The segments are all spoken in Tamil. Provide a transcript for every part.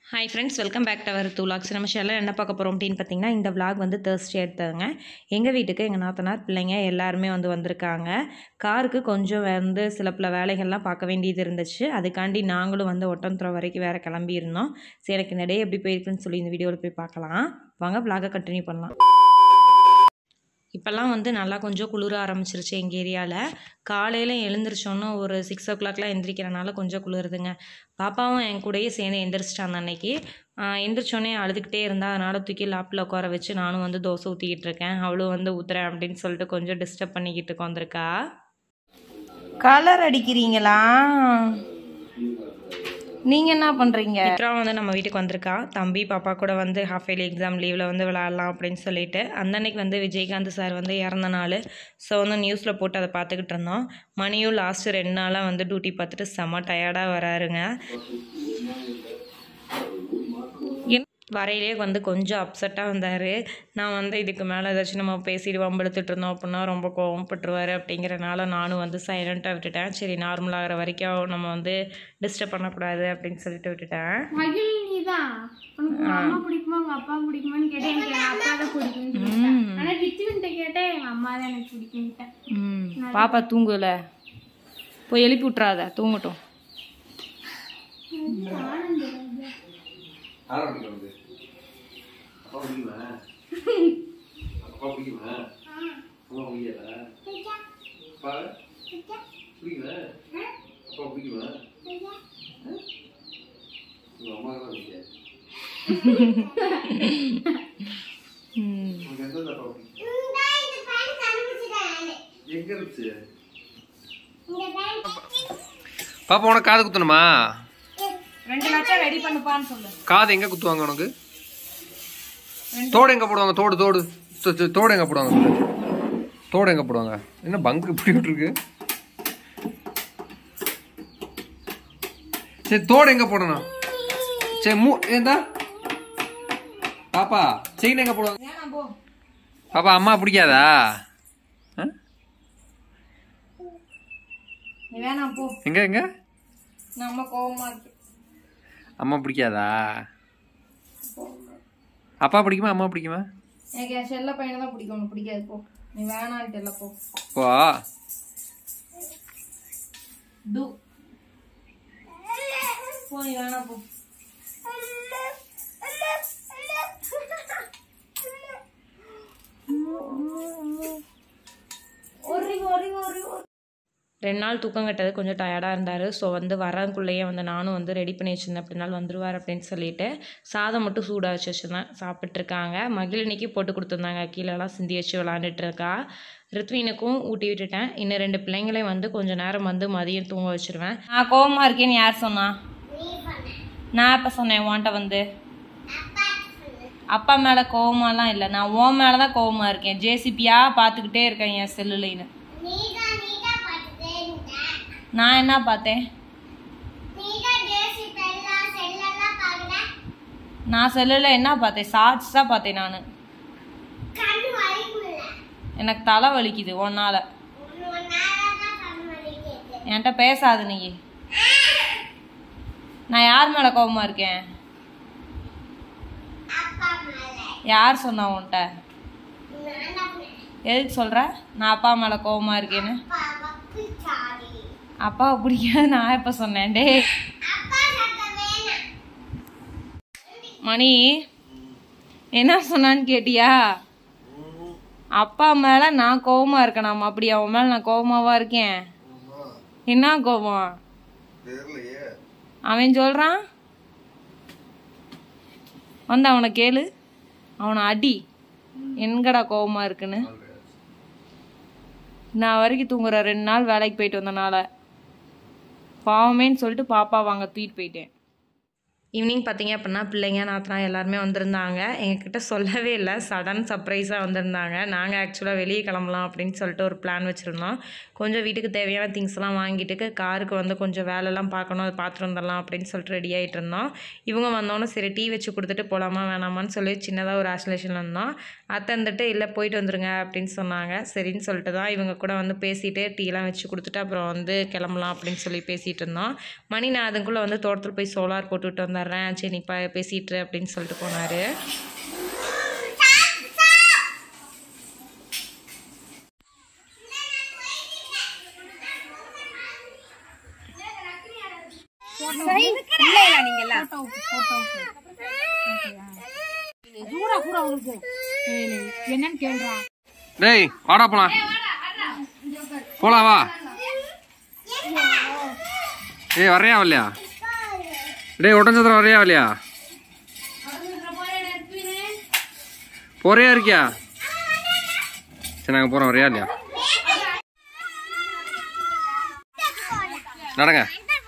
Hi friends, welcome back to our தூலாக்ஸ். நம்ம ஷெல்லில் என்ன பார்க்க போகிறோம் அப்படின்னு பார்த்தீங்கன்னா, இந்த விளாக் வந்து தேர்ஸ்டே எடுத்ததுங்க. எங்கள் வீட்டுக்கு எங்கள் நாத்தனார் பிள்ளைங்க எல்லாருமே வந்திருக்காங்க. காருக்கு கொஞ்சம் சில பல வேலைகள்லாம் பார்க்க வேண்டியது இருந்துச்சு. அதுக்காண்டி நாங்களும் ஒட்டன்துறை வரைக்கும் வேறு கிளம்பியிருந்தோம். சரி, எனக்கு இந்த டே எப்படி போயிருக்குன்னு சொல்லி இந்த வீடியோவில் போய் பார்க்கலாம். வாங்க விளாகை கண்டினியூ பண்ணலாம். இப்போல்லாம் நல்லா கொஞ்சம் குளிர ஆரம்பிச்சிருச்சு எங்கள் ஏரியாவில். காலையில் எழுந்திரிச்சோன்னு ஒரு 6 o'clockலாம் எந்திரிக்கிறனால கொஞ்சம் குளிருதுங்க. பாப்பாவும் என் கூடயே சேர்ந்து எந்திரிச்சிட்டான் அன்னைக்கு. எந்திரிச்சோன்னே அழுதுகிட்டே இருந்தால் அதனால் தூக்கி லாப்பில் உட்கார வச்சு நானும் தோசை ஊற்றிக்கிட்டு இருக்கேன். அவளும் ஊற்றுறேன் அப்படின்னு சொல்லிட்டு கொஞ்சம் டிஸ்டர்ப் பண்ணிக்கிட்டு உட்காந்துருக்கா. கலர் அடிக்கிறீங்களா? நீங்கள் என்ன பண்ணுறீங்க? மித்ரா நம்ம வீட்டுக்கு வந்திருக்கா. தம்பி பாப்பா கூட ஹாஃப் இயர்லி எக்ஸாம் லீவில் விளையாடலாம் அப்படின்னு சொல்லிட்டு அந்த அன்னைக்கு விஜயகாந்த் சார் இறந்த நாள். ஸோ நியூஸில் போட்டு அதை பார்த்துக்கிட்டு இருந்தோம். மணியும் லாஸ்ட்டு 2 நாளாக டியூட்டி பார்த்துட்டு செம்ம டயர்டாக வராருங்க. வரையிலே கொஞ்சம் அப்செட்டாக வந்தார். நான் இதுக்கு மேலே ஏதாச்சும் நம்ம பேசிட்டு வம்பெடுத்துட்டு இருந்தோம் அப்படின்னா ரொம்ப கோவப்பட்டுருவார். அப்படிங்கிறனால நானும் சைலண்ட்டாக விட்டுட்டேன். சரி, நார்மலாகிற வரைக்கும் நம்ம டிஸ்டர்ப் பண்ணக்கூடாது அப்படின்னு சொல்லிட்டு விட்டுட்டேன். பாப்பா தூங்கல, போய் எழுப்பி விட்றாத, தூங்கட்டும். பாப்பா உனக்கு காது குத்தணுமா? 2 லட்சம் ரெடி பண்ணுப்பான்னு சொல்லு. காது எங்க குத்துவாங்க உனக்கு? தோடு எங்க போடுவாங்க? தோடு எங்க போடுவாங்க? தோடு எங்க போடுவாங்க? என்ன பங்கு இப்படி விட்டுருக்கு? சரி, தோடு எங்க போடணும்? சரி, ஏந்தா பாப்பா செயின் எங்க போடுவாங்க? பாப்பா அம்மா பிடிக்காதா? எங்க எங்க நம்ம கோவமா இருக்கு. அம்மா பிடிக்காதா? அப்பா பிடிக்குமா அம்மா பிடிக்குமா? எனக்கு செல்ல பையனை தான் பிடிக்கும். உனக்கு பிடிக்காது, போ. நீ வேணான்ட்டு இல்லை, போ. போ. போ, நீ வேணா, போ. ரெண்டு நாள் தூக்கம் கட்டது கொஞ்சம் டயர்டாக இருந்தார். ஸோ வரக்குள்ளேயே நானும் ரெடி பண்ணி வச்சுருந்தேன். அப்படினாலும் வந்துடுவார் அப்படின்னு சொல்லிட்டு சாதம் மட்டும் சூடாக வச்சு வச்சுருந்தேன். சாப்பிட்ருக்காங்க. மகிழினிக்கு போட்டு கொடுத்துருந்தாங்க. கீழெல்லாம் சிந்தி வச்சு விளாண்டுட்டு இருக்கா. ரித்வினுக்கும் ஊட்டி விட்டுட்டேன். இன்னும் 2 பிள்ளைங்களையும் கொஞ்சம் நேரம் மதியம் தூங்க வச்சுருவேன். நான் கோவமாக இருக்கேன்னு யார் சொன்னா? நான் எப்போ சொன்னேன் உன்கிட்ட? அப்பா மேலே கோவமாலாம் இல்லை, நான் உன் மேலே தான் கோவமாக இருக்கேன். ஜேசிபியாக பார்த்துக்கிட்டே இருக்கேன் என் செல்லுலைன்னு. நான் என்ன பார்த்தேன்? நான் செல்லுல என்ன பார்த்தேன்? ஷார்ட்ஸ் தான் பார்த்தேன். நான் எனக்கு தலை வலிக்குது ஒன்னால. என்கிட்ட பேசாது நீ. நான் யார் மேல கோபமா இருக்கேன்? யார் சொன்னா உன்கிட்ட? எதுக்கு சொல்ற நான் அப்பா மேல கோபமா இருக்கேன்னு? அப்பாவை பிடிக்காது நான் எப்ப சொன்னேன்? டே மணி, என்ன சொன்னான்னு கேட்டியா? அப்பா மேல நான் கோவமா இருக்கேன். அப்படி அவன் மேல நான் கோவமாவா இருக்கேன்? என்ன கோவம்? அவன் சொல்றான், அவனை கேளு, அவனை அடி. எங்கடா கோவமா இருக்குன்னு? நான் வரைக்கும் தூங்குற 2 நாள் வேலைக்கு போயிட்டு வந்தனால பாவமேன்னு சொல்லிட்டு பாப்பா வாங்க தூக்கிட்டு போயிட்டேன். ஈவினிங் பார்த்தீங்க அப்படின்னா பிள்ளைங்க நாத்தனா எல்லாருமே வந்திருந்தாங்க. எங்ககிட்ட சொல்லவே இல்லை, சடன் சர்ப்ரைஸாக வந்திருந்தாங்க. நாங்கள் ஆக்சுவலாக வெளியே கிளம்பலாம் அப்படின்னு சொல்லிட்டு ஒரு பிளான் வச்சுருந்தோம். கொஞ்சம் வீட்டுக்கு தேவையான திங்ஸ்லாம் வாங்கிட்டு காருக்கு கொஞ்சம் வேலைலாம் பார்க்கணும், அதை பார்த்துட்டு வந்துடலாம் அப்படின்னு சொல்லிட்டு ரெடி ஆகிட்டு இருந்தோம். இவங்க வந்தோன்னே சரி டீ வச்சு கொடுத்துட்டு போகலாமா வேணாமான்னு சொல்லி சின்னதாக ஒரு ஆசோலேஷன் இருந்தோம். அத்தந்துட்டு இல்லை போயிட்டு வந்துருங்க அப்படின்னு சொன்னாங்க. சரின்னு சொல்லிட்டு தான் இவங்க கூட பேசிட்டு டீலாம் வச்சு கொடுத்துட்டு அப்புறம் கிளம்பலாம் அப்படின்னு சொல்லி பேசிகிட்டு இருந்தோம். மணி நான் அதுக்குள்ளே தோட்டத்தில் போய் சோலார் போட்டுவிட்டு வந்தார். வந்துடுறேன், சரி நீ பேசிட்டு அப்படின்னு சொல்லிட்டு போனார். என்னன்னு கேள்றா. டேய் வாடா போலாம் வா. ஏய் வரையா வரலையா? டேய் ஒட்டஞ்சத்திரம் வரையா வரலையா? போறியா இருக்கியா? சரி நாங்கள் போகிறோம், வரையா இல்லையா? நடங்க.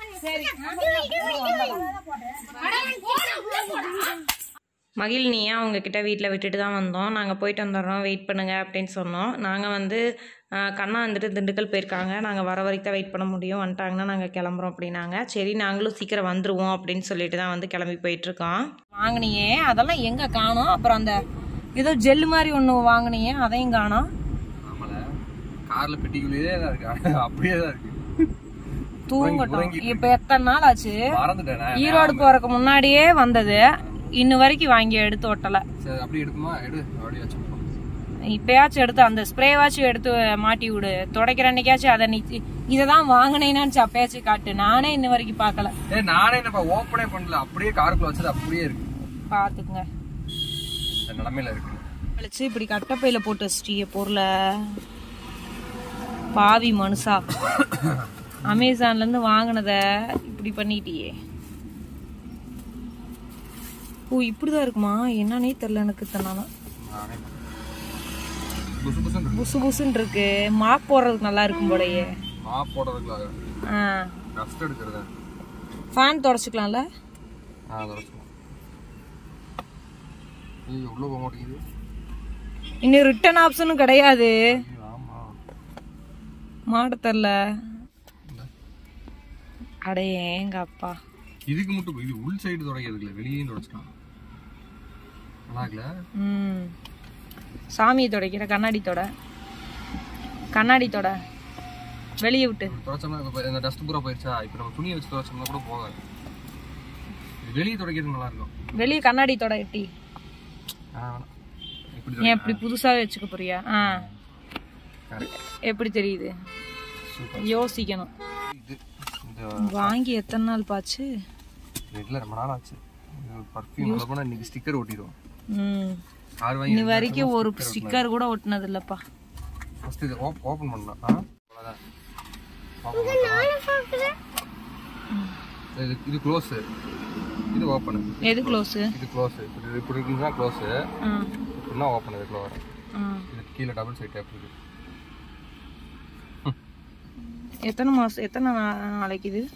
மகிழ்னியை அவங்கக்கிட்ட வீட்டில் விட்டுட்டு தான் வந்தோம். நாங்கள் போயிட்டு வந்துடுறோம், வெயிட் பண்ணுங்க அப்படின்னு சொன்னோம். நாங்கள் வந்து கண்ணா வந்துட்டு திண்டுக்கல் போயிருக்காங்க, நாங்கள் வர வரைக்கும் தான் வெயிட் பண்ண முடியும், வந்துட்டாங்கன்னா நாங்கள் கிளம்புறோம் அப்படின்னாங்க. சரி நாங்களும் சீக்கிரம் வந்துடுவோம் அப்படின்னு சொல்லிட்டு தான் வந்து கிளம்பி போயிட்டுருக்கோம். வாங்கினியே அதெல்லாம் எங்கே காணோம்? அப்புறம் அந்த ஏதோ ஜெல்லு மாதிரி ஒன்று வாங்கினியே அதையும் காணோம். காரில் பெட்டிக்குள்ளேயே தான் இருக்கு, அப்படியே தான் இருக்கு. தூங்கட்டும். இப்போ எத்தனை நாள் ஆச்சு? ஈரோடு போறதுக்கு முன்னாடியே வந்தது, இன்னும் வரைக்கும் வாங்கி எடுத்து ஒட்டலை. இப்பயாச்சும் எடுத்து அந்த ஸ்ப்ரேவாச்சும் எடுத்து மாட்டி விடு, துடைக்கிற அன்னைக்காச்சும் அதை நீ இதைதான் வாங்கினேன்னு அப்பயாச்சும் காட்டு. நானே இன்ன வரைக்கும் பார்க்கல. நானே ஓப்பனே பண்ணல, அப்படியே காருக்குள்ள வச்சது அப்படியே இருக்கு. பாத்துக்குங்க நிலைமையில இருக்கு. இப்படி கட்டப்பையில போட்டு வச்சிட்டிய பொருளை, பாவி மனுஷா. அமேசான்ல இருந்து வாங்கினத இப்படி பண்ணிட்டியே. ஓ இப்படிதான் இருக்குமா? என்னன்னே தெரியல எனக்கு. தன்னாலும் புசு புசுன்னு இருக்கு. மாப் போடுறதுக்கு நல்லா இருக்கும் போலயே. மாப் போடுறதுக்கு டஸ்ட் எடுக்கிறது. ஃபேன் தொடச்சுக்கலாம்ல? உள்ள போக மாட்டேங்குது. இன்னும் ரிட்டர்ன் ஆப்ஷனும் கிடையாது. மாட தெரியல. அடையே எங்க அப்பா இதுக்கு மட்டும் இது உள் சைடு தொடக்கிறதுல வெளியே தொடச்சுக்கலாம். சாமியை துடைக்கிற கண்ணாடி தொட வெளியே விட்டு தொடச்சோம்னா இந்த டஸ்ட் பூரா போயிருச்சா? இப்போ நம்ம துணியை வச்சு தொடச்சோம்னா கூட போகாது. வெளியே துடைக்கிறது நல்லா இருக்கும். வெளியே கண்ணாடி தொட எட்டி. ஏன் இப்படி புதுசாவே வச்சுக்க போறியா? எப்படி தெரியுது? யோசிக்கணும். வாங்கி எத்தனை நாள் பாச்சு? இல்ல ரொம்ப நாள் ஆச்சு. பர்ஃபியூம் உள்ள போனா இன்னைக்கு ஸ்டிக்கர் ஒட்டிடுவோம். இன்னி வரைக்கும் ஒரு ஸ்டிக்கர் கூட ஒட்டினது இல்லப்பா. ஃபர்ஸ்ட் இது ஓபன் பண்ணலாம். அவ்வளவுதான். இது க்ளோஸ், இது ஓபன். எது க்ளோஸ்? இது க்ளோஸ். இப்படி இருக்குன்னா க்ளோஸ், இப்படினா ஓபன். இதுக்குள்ள வர இது கீழ டபுள் சைடு டேப் இருக்கு. எத்தனை மாசம் எத்தனை நாளைக்கு இது?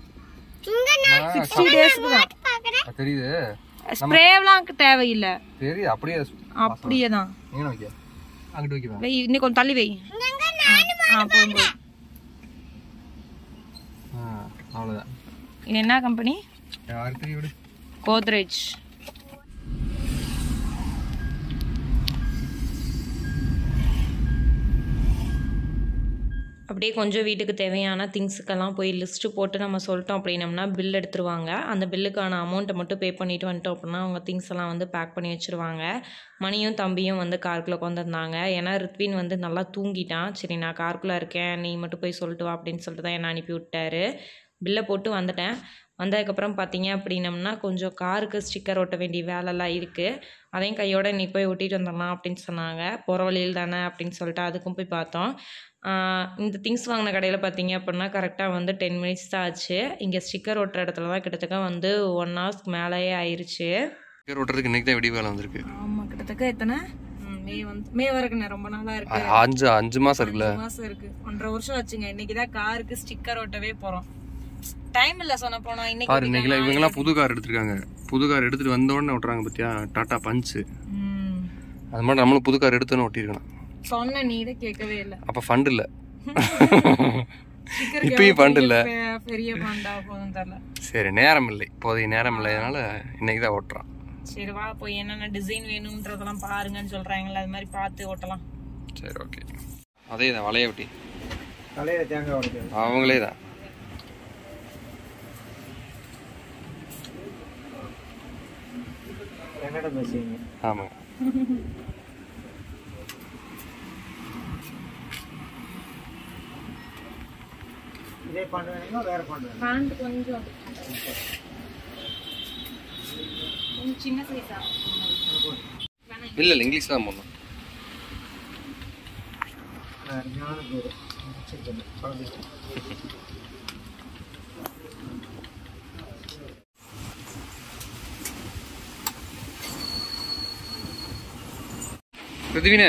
60 டேஸ்க்கு தான். தெரியுது. ஸ்ப்ரேலாம் தேவையில்ல. தெரியுது. அப்படியே தான். எங்க வைக்க? அங்க வைக்க. வை, இன்னும் கொஞ்சம் தள்ளி வை. போங்க. அவ்வளவுதான். இது என்ன கம்பெனி? யாருக்கு தெரியும்? கோத்ரேஜ். அப்படியே கொஞ்சம் வீட்டுக்கு தேவையான திங்ஸுக்கெல்லாம் போய் லிஸ்ட்டு போட்டு நம்ம சொல்லிட்டோம் அப்படின்னம்னா பில் எடுத்துருவாங்க. அந்த பில்லுக்கான அமௌண்ட்டை மட்டும் பே பண்ணிவிட்டு வந்துட்டோம் அப்படின்னா அவங்க திங்ஸ் எல்லாம் வந்து பேக் பண்ணி வச்சுருவாங்க. மணியும் தம்பியும் வந்து காருக்குள்ளே உட்காந்துருந்தாங்க. ஏன்னா ரித்வின் வந்து நல்லா தூங்கிட்டான். சரி நான் காருக்குள்ளே இருக்கேன், நீ மட்டும் போய் சொல்லிட்டு வா அப்படின்னு சொல்லிட்டு தான் என்னை அனுப்பி விட்டாரு. பில்லை போட்டு வந்துட்டேன். வந்ததுக்கப்புறம் பார்த்தீங்க அப்படின்னம்னா கொஞ்சம் காருக்கு ஸ்டிக்கர் ஒட்ட வேண்டிய வேலைலாம் இருக்குது. அதையும் கையோட இன்னைக்கு போய் ஒட்டிட்டு வந்துடலாம் அப்படின்னு சொன்னாங்க. போகிற வழியில் தானே அப்படின்னு சொல்லிட்டு அதுக்கும் போய் பார்த்தோம். இந்த திங்ஸ் வாங்கின கடையில் பார்த்தீங்க அப்படின்னா கரெக்டாக வந்து 10 மினிட்ஸ் தான் ஆச்சு. இங்கே ஸ்டிக்கர் ஒட்டுற இடத்துல தான் கிட்டத்தட்ட வந்து 1 ஹவர்ஸ்க்கு மேலேயே ஆயிடுச்சு. ஸ்டிக்கர் ஒட்டுறதுக்கு இன்றைக்கி தான் விடிய வேலை வந்திருக்கு. ஆமாம், கிட்டத்தட்ட எத்தனை மே வரைக்கும் ரொம்ப நாளாக இருக்குது. 5 மாதம் இருக்குல்ல? 5 மாதம் இருக்குது. 1.5 வருஷம் ஆச்சுங்க. இன்றைக்கி தான் காருக்கு ஸ்டிக்கர் ஒட்டவே போகிறோம். டைம் இல்லை சொன்ன போனால். இன்னைக்கு இவங்கெல்லாம் புது கார் எடுத்துருக்காங்க. புது கார் எடுத்துகிட்டு வந்த உடனே ஒட்டுறாங்க பார்த்தியா? டாட்டா பஞ்சு. அது மாதிரி நம்மளும் புது கார் எடுத்துன்னு ஒட்டிருக்கணும். சொன்ன நீ இதை கேட்கவே இல்லை. அப்போ ஃபண்ட் இல்லை. இப்பயும் ஃபண்ட் இல்லை. பெரிய ஃபண்டா போதும் தெரியல. சரி நேரம் இல்லை, இப்போதைய நேரம் இல்லை, அதனால இன்னைக்கு தான் ஓட்டுறான். சரி வா போய் என்னென்ன டிசைன் வேணும்ன்றதெல்லாம் பாருங்கன்னு சொல்கிறாங்களே, அது மாதிரி பார்த்து ஓட்டலாம். சரி ஓகே. அதே தான் வளைய ஒட்டி அவங்களே தான். கன்னடம் பேசுவீங்க. ஆமாங்க. இதே பாண்டு வேணுங்களா வேற பாண்டு வேணுமா? பேண்ட் கொஞ்சம் சின்ன சைஸா? இல்லை இல்லை, இங்கிலீஷ் தான் போடணும். அருமையான பேர். குழந்தைக்கு பிரதிவினே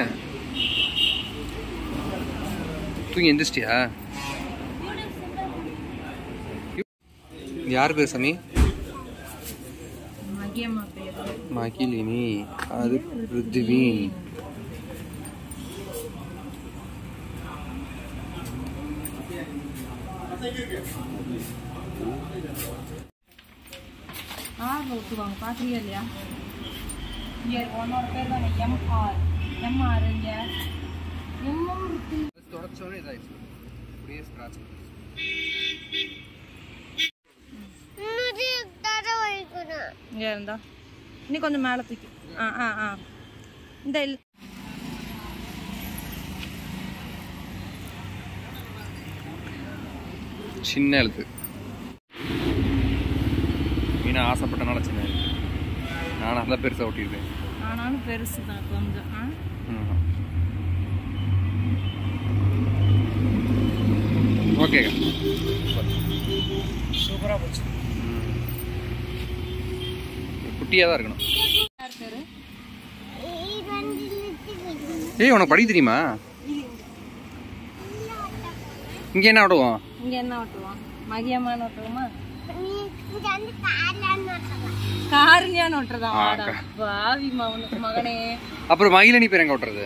தூங்கி எந்திரிச்சிட்டியா? யார் பேர் சாமி? மகியம்மா பேரு. மகிழினி. அது பிருத்திவின். ஓட்டுவாங்க பாத்திரியா இல்லையா? உன்னோட பேர் தானே எம்ஆர். எம்ஆர் இங்க எம்எம் தொடச்சோட இதாயிடுச்சு. அப்படியே ஸ்க்ராட்ச். இங்கே இருந்தா இன்னும் கொஞ்சம் மேலே தூக்கி. ஆ ஆ ஆ இந்த சின்ன எழுத்து. மீனா ஆசைப்பட்டனால சின்ன எழுத்து. நானும் அதான் பெருசாக ஒட்டியிருக்கேன். ஆனாலும் பெருசு தான் கொஞ்சம். ஓகேங்க. சூப்பராக போச்சு. குட்டியாக தான் இருக்கணும். யார் பேரு? ஏய், உனக்கு படிக்க தெரியுமா? இங்கே என்ன ஓட்டுவோம்? இங்கே என்ன ஓட்டுவான்? மகியம்மான்னு ஓட்டுவோமா? காரியான்னு ஓட்டுறதா? பாவி மகனே. அப்புறம் மகிழினி பேர் எங்க ஓட்டுறது?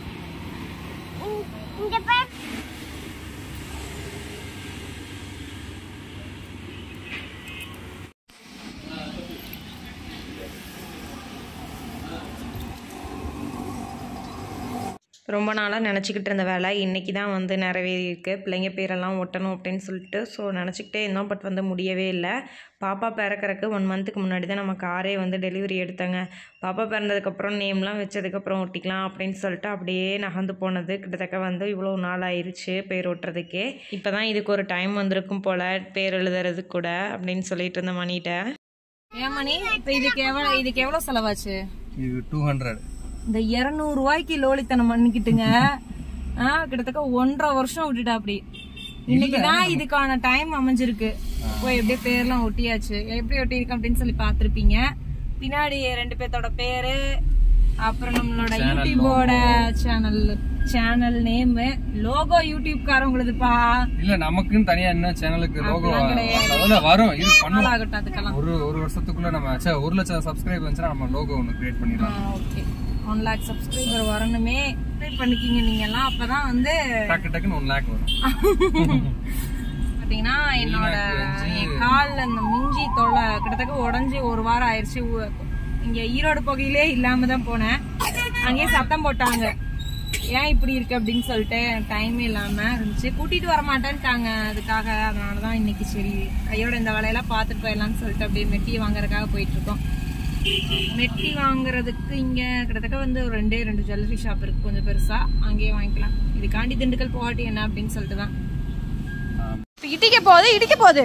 ரொம்ப நாளாக நினச்சிக்கிட்டு இருந்த வேலை இன்றைக்கி தான் வந்து நிறைவேறியிருக்கு. பிள்ளைங்க பேரெல்லாம் ஒட்டணும் அப்படின்னு சொல்லிட்டு ஸோ நினச்சிக்கிட்டே இருந்தோம். பட் வந்து முடியவே இல்லை. பாப்பா பிறக்கறக்கு 1 மந்த்துக்கு முன்னாடி தான் நம்ம காரே வந்து டெலிவரி எடுத்தோங்க. பாப்பா பிறந்ததுக்கப்புறம் நேம்லாம் வச்சதுக்கப்புறம் ஒட்டிக்கலாம் அப்படின்னு சொல்லிட்டு அப்படியே நகர்ந்து போனது. கிட்டத்தட்ட வந்து இவ்வளோ நாள் ஆயிடுச்சு பேர் ஒட்டுறதுக்கே. இப்போ தான் இதுக்கு ஒரு டைம் வந்திருக்கும் போல் பேர் எழுதுறது கூட அப்படின்னு சொல்லிட்டு இருந்த மணிகிட்ட. ஏன் மணி, இப்போ இதுக்கு எவ்வளோ செலவாச்சு? இது 200. இந்த 200 ரூபாய்க்கு லோலித்தனம் பண்ணிக்கிட்டுங்க. கிட்டத்தட்ட 1.5 வருஷம் விட்டுட்டா. அப்படி இன்னைக்குதான் இதுக்கான டைம் அமைஞ்சிருக்கு. போய் எப்படியே பேர்லாம் ஒட்டியாச்சு. எப்படி ஒட்டியிருக்கு அப்படின்னு சொல்லி பார்த்துருப்பீங்க. பின்னாடி 2 பேர்த்தோட பேரு, அப்புறம் நம்மளோட யூடியூபோட சேனல் நேம், லோகோ யூடியூப்காரவங்களுதுப்பா. இல்ல, நமக்குன்னு தனியா என்ன சேனலுக்கு லோகோ வரும். இது பண்ணலாம். அதுக்கெல்லாம் ஒரு வருஷத்துக்குள்ள நம்ம 1 லட்சம் சப்ஸ்கிரைப் வந்துச்சுன்னா நம்ம லோகோ ஒன்று கிரியேட் பண்ணிடலாம். ஓகே, 1 lakh சப்ஸ்கிரைபர் வரணுமே. சப்ஸ்கிரைப் பண்ணிக்கிங்க நீங்க எல்லாம். அப்பதான் வந்து டக்குன்னு 1 lakh வரும். பாத்தீங்கன்னா என்னோட கால்ல அந்த மிஞ்சி தொலை கிட்டத்தட்ட உடஞ்சி 1 வாரம் ஆயிடுச்சு. இங்க ஈரோடு பகுதியிலே இல்லாம தான் போனேன். அங்கேயே சத்தம் போட்டாங்க, ஏன் இப்படி இருக்கு அப்படின்னு சொல்லிட்டு. டைமே இல்லாம இருந்துச்சு. கூட்டிட்டு வர மாட்டேன்ட்டாங்க அதுக்காக. அதனாலதான் இன்னைக்கு சரி கையோட இந்த வேலையெல்லாம் பார்த்துட்டு போயிடலாம்னு சொல்லிட்டு அப்படியே மெட்டி வாங்குறதுக்காக போயிட்டு இருக்கோம். மெட்டி வாங்குறதுக்கு இங்க கிட்டத்தட்ட வந்து ஒரு 2 ஜுவல்லரி ஷாப் இருக்கு, கொஞ்சம் பெருசா. அங்கேயே வாங்கிக்கலாம். இதுக்காண்டி திண்டுக்கல் போகாட்டி என்ன அப்படின்னு சொல்லிட்டு தான். இடிக்க போகுது.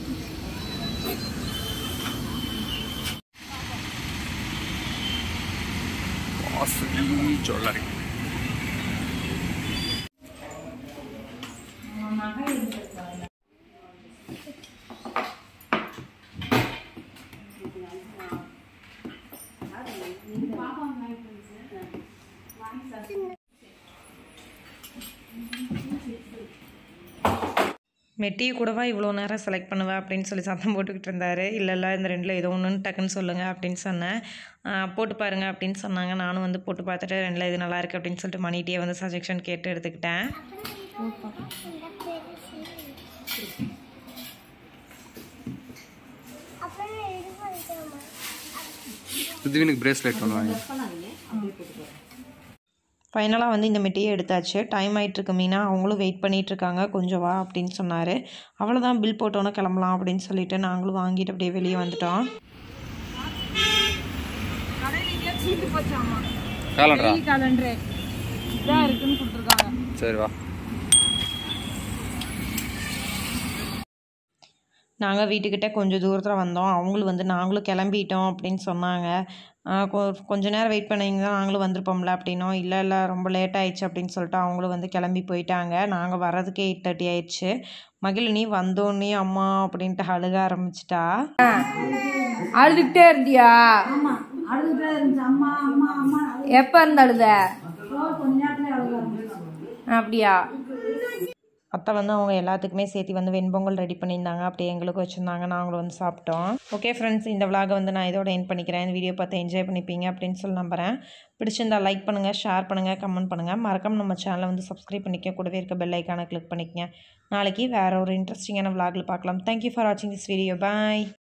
ஜுவல்லரி மெட்டி கூடவா இவ்வளோ நேரம் செலக்ட் பண்ணுவேன் அப்படின்னு சொல்லி சத்தம் போட்டுக்கிட்டு இருந்தாரு. இல்லை இந்த 2ல் ஏதோ ஒன்றுன்னு டக்குன்னு சொல்லுங்கள் அப்படின்னு சொன்னேன். போட்டு பாருங்கள் அப்படின்னு சொன்னாங்க. நானும் வந்து போட்டு பார்த்துட்டு 2ல் இது நல்லா இருக்குது அப்படின்னு சொல்லிட்டு மணிகிட்டே வந்து சஜெக்ஷன் கேட்டு எடுத்துக்கிட்டேன். பிருத்திவினுக்கு பிரேஸ்லெட் பண்ணுவாங்க. ஃபைனலாக வந்து இந்த மெட்டியை எடுத்தாச்சு. டைம் ஆகிட்டுருக்கு மீனா, அவங்களும் வெயிட் பண்ணிகிட்ருக்காங்க. கொஞ்சம் வா அப்படின்னு சொன்னார். அவ்வளோதான், பில் போட்டோன்னே கிளம்பலாம் அப்படின்னு சொல்லிட்டு நாங்களும் வாங்கிட்டு அப்படியே வெளியே வந்துட்டோம். சீட்டு போச்சாமா கேலண்டரா கேலண்டரு இதான் இருக்குன்னு கொடுத்துருக்காங்க. சரி வா. நாங்கள் வீட்டுக்கிட்ட கொஞ்சம் தூரத்தில் வந்தோம். அவங்களும் வந்து நாங்களும் கிளம்பிட்டோம் அப்படின்னு சொன்னாங்க. கொஞ்ச நேரம் வெயிட் பண்ணிங்கன்னா நாங்களும் வந்திருப்போம்ல அப்படின்னோம். இல்லை ரொம்ப லேட் ஆயிடுச்சு அப்படின்னு சொல்லிட்டு அவங்களும் வந்து கிளம்பி போயிட்டாங்க. நாங்கள் வர்றதுக்கே 8:30 ஆயிடுச்சு. மகிழினி வந்தோடனே அம்மா அப்படின்ட்டு அழுக ஆரம்பிச்சிட்டா. அழுதுகிட்டே இருந்தியா? எப்ப இருந்து அழுத? அப்படியா? அத்தை வந்து அவங்க எல்லாத்துக்குமே சேர்த்து வந்து வெண்பொங்கல் ரெடி பண்ணியிருந்தாங்க. அப்படியே எங்களுக்கும் வச்சுருந்தாங்க. நாங்களும் வந்து சாப்பிட்டோம். ஓகே ஃப்ரெண்ட்ஸ், இந்த விலாகை வந்து நான் இதோட எண்ட் பண்ணிக்கிறேன். இந்த வீடியோ பார்த்து என்ஜாய் பண்ணிப்பீங்க அப்படின்னு சொல்லி நம்புகிறேன். பிடிச்சிருந்தா லைக் பண்ணுங்கள், ஷேர் பண்ணுங்கள், கமெண்ட் பண்ணுங்கள். மறக்காம நம்ம சேனலை வந்து சப்ஸ்கிரைப் பண்ணிக்க, கூடவே இருக்க பெல் ஐக்கானை கிளிக் பண்ணிக்கங்க. நாளைக்கு வேறு ஒரு இன்ட்ரெஸ்டிங்கான விலாகில் பார்க்கலாம். தேங்க்யூ ஃபார் வாட்சிங் திஸ் வீடியோ. பாய்.